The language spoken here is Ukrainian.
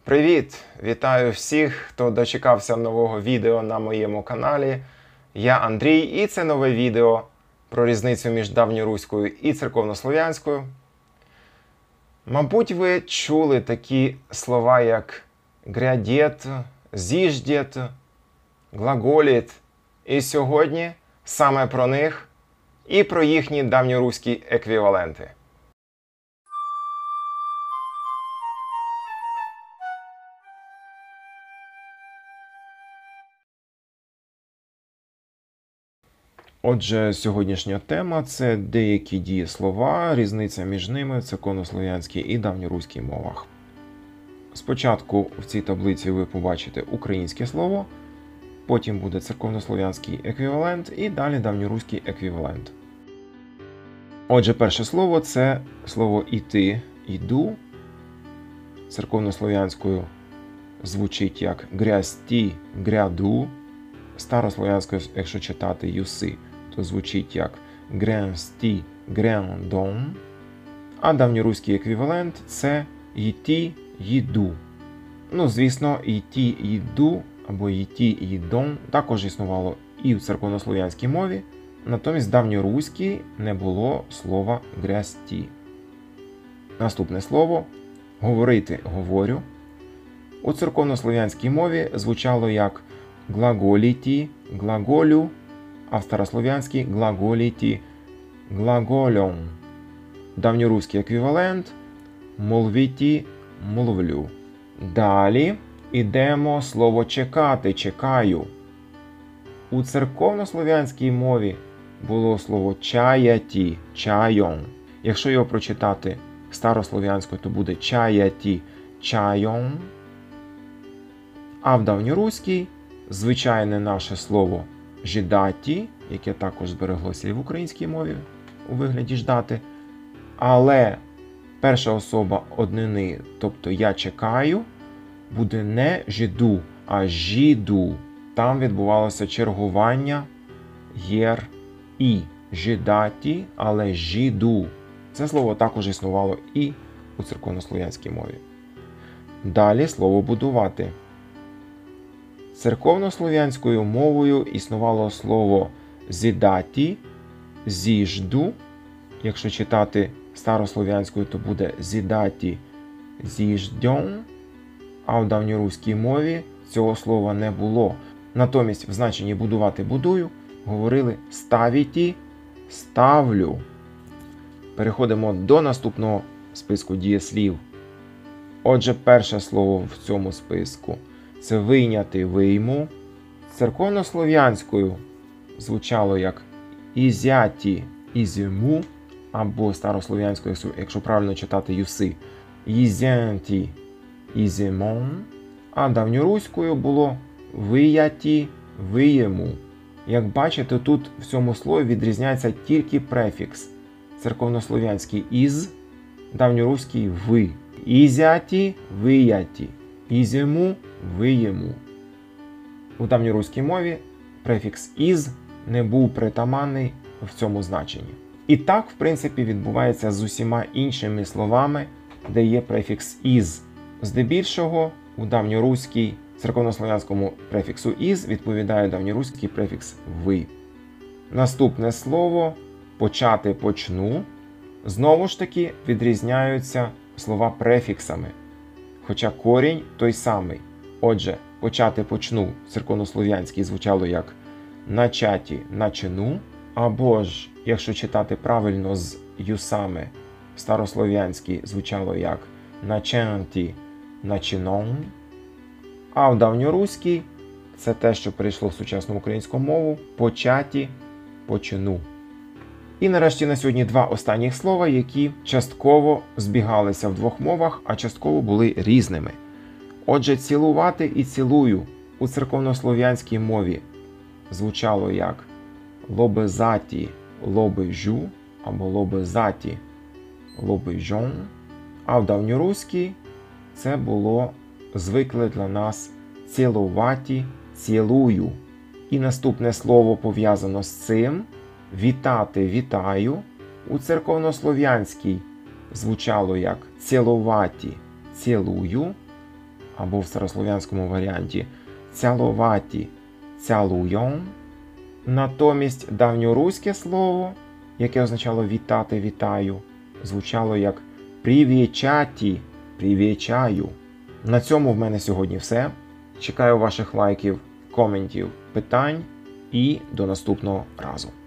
Привіт! Вітаю всіх, хто дочекався нового відео на моєму каналі. Я Андрій, і це нове відео про різницю між давньоруською і церковнослов'янською. Мабуть, ви чули такі слова, як грядет, зіждет, глаголіт. І сьогодні саме про них і про їхні давньоруські еквіваленти. Отже, сьогоднішня тема – це деякі дієслова, різниця між ними в церковнослов'янській і давньоруській мовах. Спочатку в цій таблиці ви побачите українське слово, потім буде церковнослов'янський еквівалент і далі давньоруський еквівалент. Отже, перше слово – це слово «іти», «іду». Церковнослов'янською звучить як «грязти», «гряду». Старослов'янською, якщо читати «юси», то звучить як «грянсти», «гряндон». А давньоруський еквівалент – це «йти», «їду». Ну, звісно, «йти», «їду» або «йти», «їдон» також існувало і в церковнослов'янській мові, натомість в давньоруській не було слова «грязти». Наступне слово «говорити», «говорю». У церковнослов'янській мові звучало як глаголіті, глаголю, а в старослов'янській глаголіті, глагольом. Давньоруський еквівалент молвіті, мовлю. Далі йдемо слово чекати, чекаю. У церковнослов'янській мові було слово чаяті, чайон. Якщо його прочитати старослов'янською, то буде чаяті, чайон. А в давньоруській звичайне наше слово «жідаті», яке також збереглося і в українській мові у вигляді «ждати», але перша особа однини, тобто «я чекаю», буде не «жіду», а «жіду». Там відбувалося чергування «єр» і «жідаті», але «жіду». Це слово також існувало і у церковнослов'янській мові. Далі слово «будувати». Церковнослов'янською мовою існувало слово «зідаті», «зіжду». Якщо читати старослов'янською, то буде «зідаті», «зіждьон». А в давньоруській мові цього слова не було. Натомість в значенні «будувати», «будую» говорили «ставіті», «ставлю». Переходимо до наступного списку дієслів. Отже, перше слово в цьому списку – це «вийняти», «вийму». Церковнослов'янською звучало як «ізяті», «ізіму», або старослов'янською, якщо правильно читати «юси», «ізянті», «ізімон», а давньоруською було «вияті», «виєму». Як бачите, тут в цьому слові відрізняється тільки префікс. Церковнослов'янський «із», давньоруський «ви». «Ізяті», «вияті», «ізіму», «виєму». У давньоруській мові префікс «із» не був притаманний в цьому значенні. І так, в принципі, відбувається з усіма іншими словами, де є префікс «із». Здебільшого у давньоруській церковнослов'янському префіксу «із» відповідає давньоруський префікс «ви». Наступне слово «почати», «почну» знову ж таки відрізняються слова префіксами, хоча корінь той самий. Отже, «почати», «почну» в церковнослов'янській звучало як «начаті», «начину», або ж, якщо читати правильно з «юсами», в старослов'янській звучало як «наченті», «начинон», а в давньоруській це те, що перейшло в сучасну українську мову «початі», «почину». І нарешті на сьогодні два останніх слова, які частково збігалися в двох мовах, а частково були різними. Отже, «цілувати» і «цілую» у церковнослов'янській мові звучало як «лобезаті», «лобежу» або «лобезаті», «лобежон», а в давньоруській це було звикле для нас «цілуваті», «цілую». І наступне слово пов'язано з цим «вітати», «вітаю» у церковнослов'янській звучало як «цілуваті», «цілую», або в старослов'янському варіанті цяловаті, цялуйон. Натомість давньоруське слово, яке означало вітати, вітаю, звучало як привічаті, привічаю. На цьому в мене сьогодні все. Чекаю ваших лайків, коментів, питань і до наступного разу.